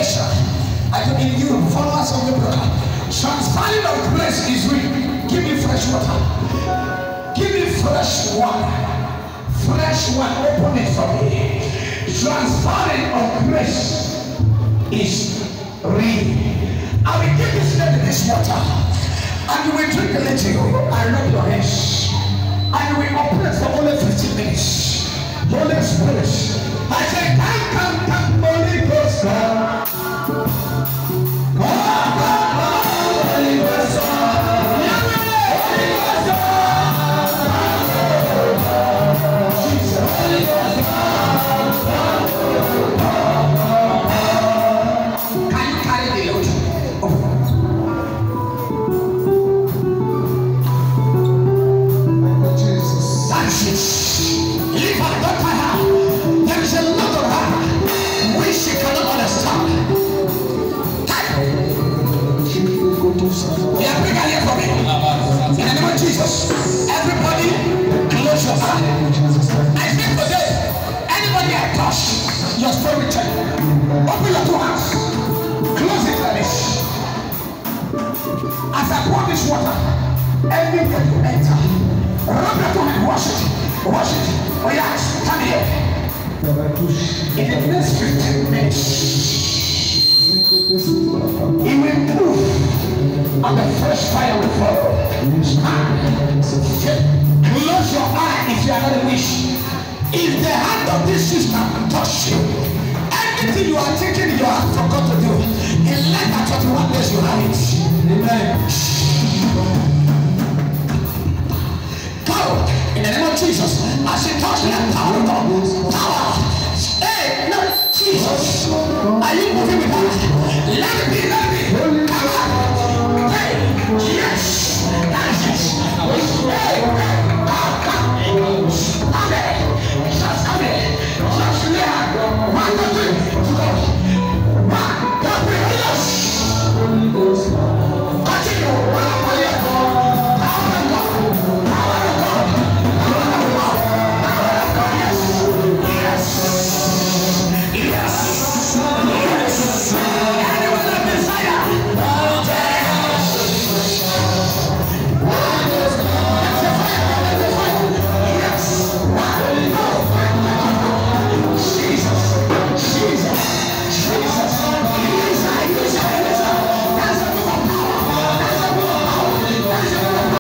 Asia, I can in Europe, followers of the brother. Transferring of grace is real. Give me fresh water. Give me fresh water. Fresh one, open it for me. Transferring of grace is real. I will give this lady this water, and you will drink a little. I rub your hands, and you will operate for only 15 minutes. Holy Spirit, I say, come, Holy Ghost, come. Holy Ghost, can you carry the load? That's it. If I don't have, there is a lot of her which she cannot understand. We are bringing here for me. In the name of Jesus. Everybody, close your eyes. I speak today. Anybody I touch, your spirit return. Open your two hands. Close it like this. As I pour this water, everything will enter. Rub your two hands, wash it. Wash it. Oh yes, come here. In the next 15 minutes.